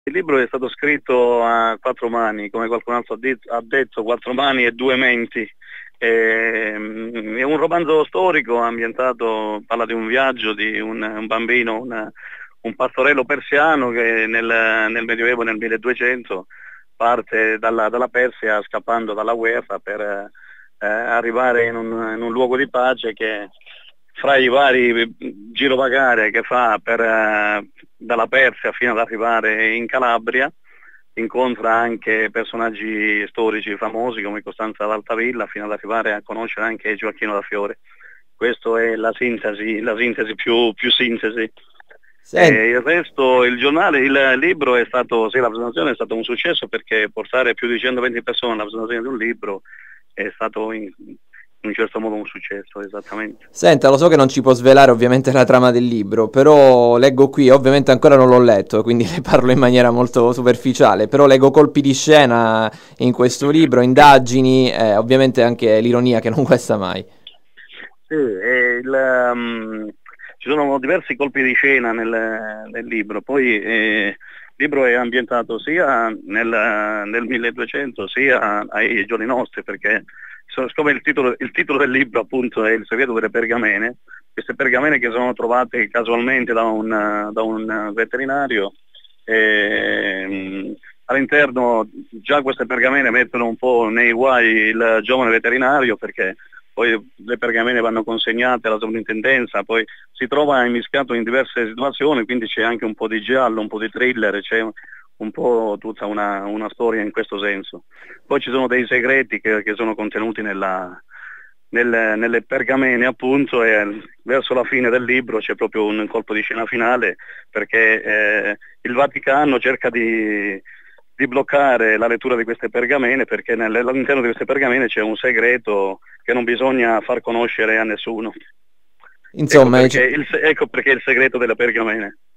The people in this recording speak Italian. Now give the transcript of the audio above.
Il libro è stato scritto a quattro mani, come qualcun altro ha detto, quattro mani e due menti. È un romanzo storico ambientato, parla di un viaggio di un bambino, un pastorello persiano che nel Medioevo, nel 1200, parte dalla Persia scappando dalla guerra per arrivare in un luogo di pace che fra i vari girovagare che fa dalla Persia fino ad arrivare in Calabria, incontra anche personaggi storici famosi come Costanza d'Altavilla, fino ad arrivare a conoscere anche Gioacchino da Fiore. Questa è la sintesi più sintesi. Senti, Il resto, il libro è stato, sì, la presentazione è stato un successo, perché portare più di 120 persone alla presentazione di un libro è stato in un certo modo un successo, esattamente. senta, lo so che non ci può svelare ovviamente la trama del libro, però leggo qui, ovviamente ancora non l'ho letto, quindi le parlo in maniera molto superficiale, però leggo colpi di scena in questo libro, indagini, ovviamente anche l'ironia che non guasta mai. Sì, ci sono diversi colpi di scena nel libro, poi il libro è ambientato sia nel 1200 sia ai giorni nostri, perché siccome il titolo del libro appunto è Il segreto delle pergamene, queste pergamene che sono trovate casualmente da un veterinario, all'interno già queste pergamene mettono un po' nei guai il giovane veterinario, perché poi le pergamene vanno consegnate alla sovrintendenza, poi si trova immischiato in diverse situazioni, quindi c'è anche un po' di giallo, un po' di thriller, c'è un po' tutta una storia in questo senso. Poi ci sono dei segreti che sono contenuti nelle pergamene appunto, e verso la fine del libro c'è proprio un colpo di scena finale, perché il Vaticano cerca di bloccare la lettura di queste pergamene, perché all'interno di queste pergamene c'è un segreto che non bisogna far conoscere a nessuno. Ecco Insomma, perché ecco perché il segreto delle pergamene.